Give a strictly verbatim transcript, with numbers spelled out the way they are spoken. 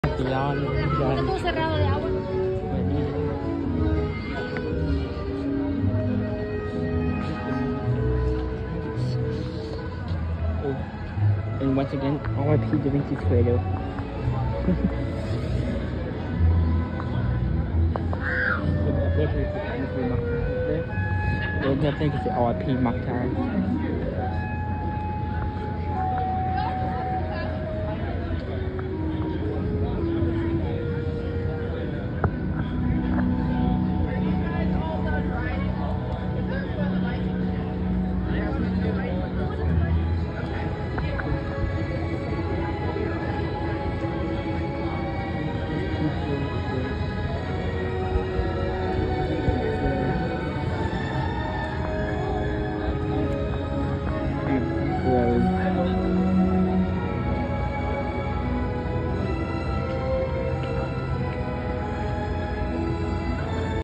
Yan, yan. Está todo cerrado de agua. Oh. And once again, R I P Da Vinci Credo. There's nothing to say R I P Mark Time.